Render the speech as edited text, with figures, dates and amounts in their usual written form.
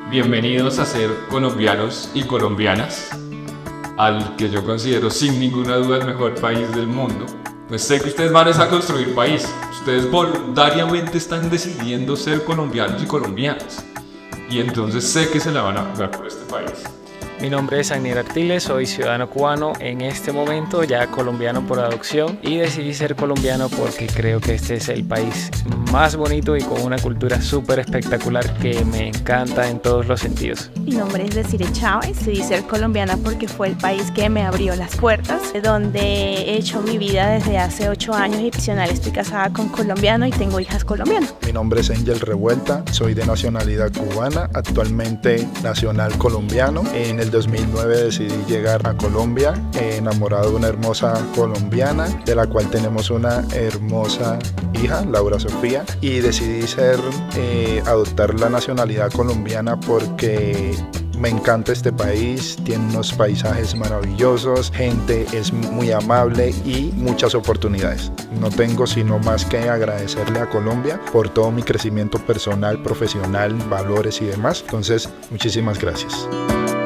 Bienvenidos a ser colombianos y colombianas, al que yo considero sin ninguna duda el mejor país del mundo. Pues sé que ustedes van a construir país, ustedes voluntariamente están decidiendo ser colombianos y colombianas, y entonces sé que se la van a jugar por este país. Mi nombre es Agnier Artiles, soy ciudadano cubano, en este momento ya colombiano por adopción, y decidí ser colombiano porque creo que este es el país más bonito y con una cultura súper espectacular que me encanta en todos los sentidos. Mi nombre es Desiree Chávez, decidí ser colombiana porque fue el país que me abrió las puertas, de donde he hecho mi vida desde hace 8 años y adicional estoy casada con colombiano y tengo hijas colombianas. Mi nombre es Angel Revuelta, soy de nacionalidad cubana, actualmente nacional colombiano. En el 2009 decidí llegar a Colombia, enamorado de una hermosa colombiana, de la cual tenemos una hermosa hija, Laura Sofía, y decidí adoptar la nacionalidad colombiana porque me encanta este país, tiene unos paisajes maravillosos, gente es muy amable y muchas oportunidades. No tengo sino más que agradecerle a Colombia por todo mi crecimiento personal, profesional, valores y demás. Entonces, muchísimas gracias.